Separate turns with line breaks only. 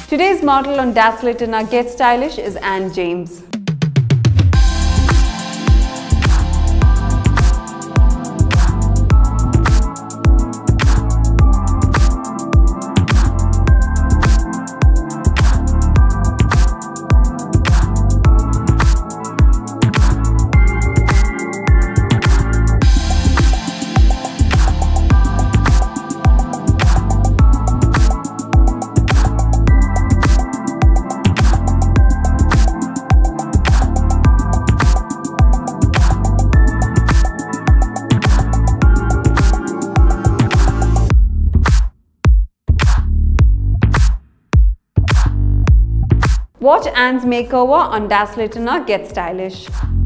Today's model on Dazzle It and Get Stylish is Anne James. Watch Anne's makeover on Dazzle It and Get Stylish.